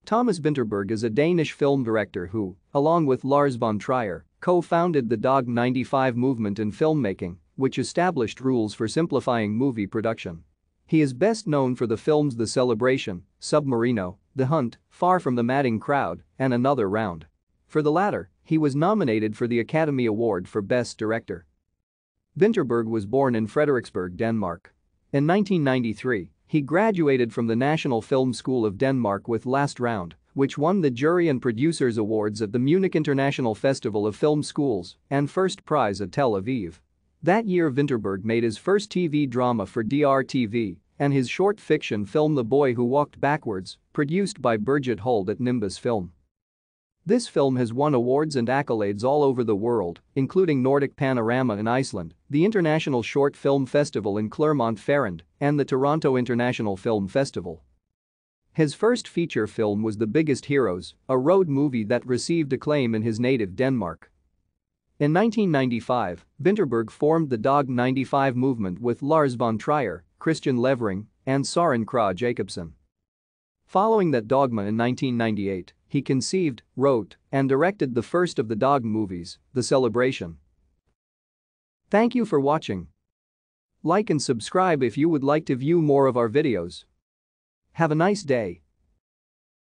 Thomas Vinterberg is a Danish film director who, along with Lars von Trier, co-founded the Dogme 95 movement in filmmaking, which established rules for simplifying movie production. He is best known for the films The Celebration, Submarino, The Hunt, Far from the Madding Crowd, and Another Round. For the latter, he was nominated for the Academy Award for Best Director. Vinterberg was born in Frederiksberg, Denmark. In 1993, he graduated from the National Film School of Denmark with Last Round, which won the Jury and Producers Awards at the Munich International Festival of Film Schools and first prize at Tel Aviv. That year Vinterberg made his first TV drama for DRTV and his short fiction film The Boy Who Walked Backwards, produced by Birgit Huld at Nimbus Film. This film has won awards and accolades all over the world, including Nordic Panorama in Iceland, the International Short Film Festival in Clermont-Ferrand, and the Toronto International Film Festival. His first feature film was The Biggest Heroes, a road movie that received acclaim in his native Denmark. In 1995, Vinterberg formed the Dogme 95 movement with Lars von Trier, Christian Levering, and Søren Kragh Jacobsen. Following that Dogme in 1998, he conceived, wrote, and directed the first of the Dogme movies, The Celebration. Thank you for watching. Like and subscribe if you would like to view more of our videos. Have a nice day.